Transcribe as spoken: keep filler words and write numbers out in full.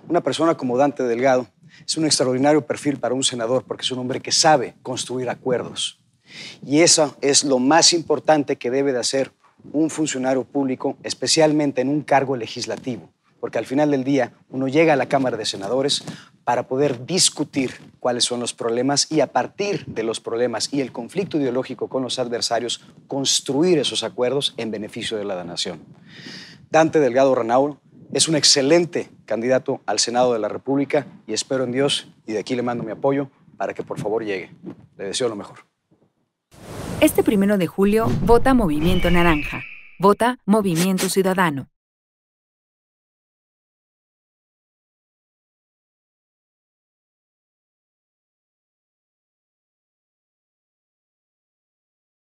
Una persona como Dante Delgado es un extraordinario perfil para un senador porque es un hombre que sabe construir acuerdos. Y eso es lo más importante que debe de hacer un funcionario público, especialmente en un cargo legislativo, porque al final del día uno llega a la Cámara de Senadores para poder discutir cuáles son los problemas y a partir de los problemas y el conflicto ideológico con los adversarios, construir esos acuerdos en beneficio de la nación. Dante Delgado Ranauro es un excelente candidato al Senado de la República y espero en Dios, y de aquí le mando mi apoyo, para que por favor llegue. Le deseo lo mejor. Este primero de julio, vota Movimiento Naranja. Vota Movimiento Ciudadano.